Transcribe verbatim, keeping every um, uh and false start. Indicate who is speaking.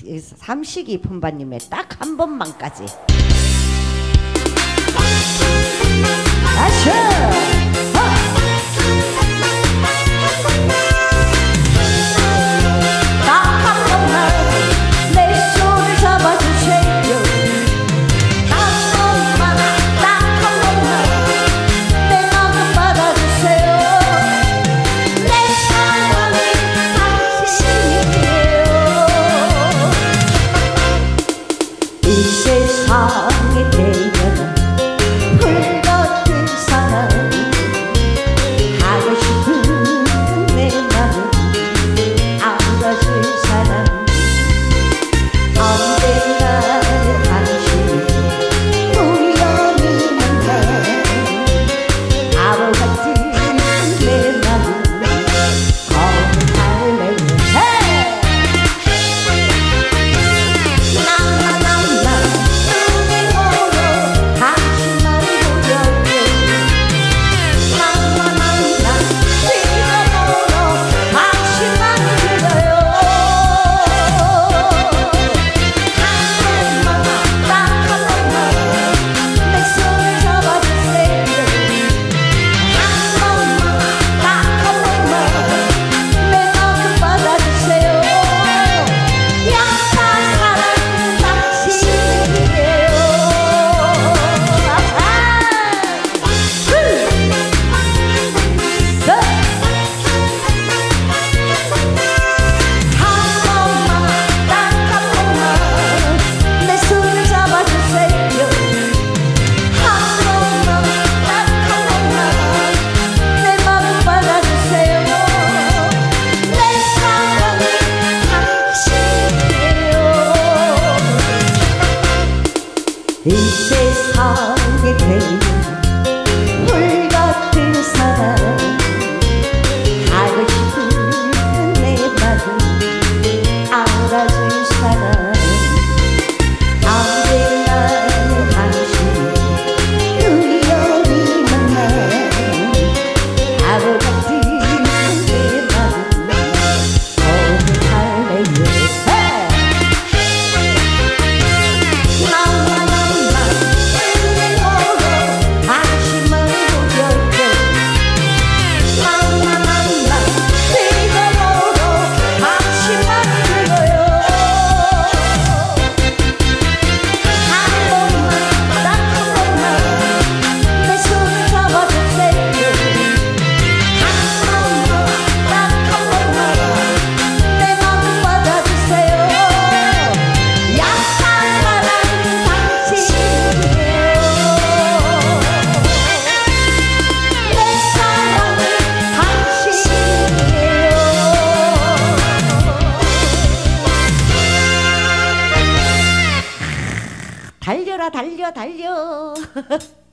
Speaker 1: 삼식이 품바님의 딱 한 번만까지. 아셔!
Speaker 2: 세상에 대면 불같은 사랑 하고 싶은 내 맘은 아무것을 사랑 언젠가 당신을 우연히 만나 바보 같은 내 맘은 거듭할래요. 이 세상에 대면 불같은 사랑 하고 싶은 내 맘은 아무것을 사랑 언젠가 당신을 우연히 만나 바보 같은 내 맘은 고백할래요. 달려라 달려 달려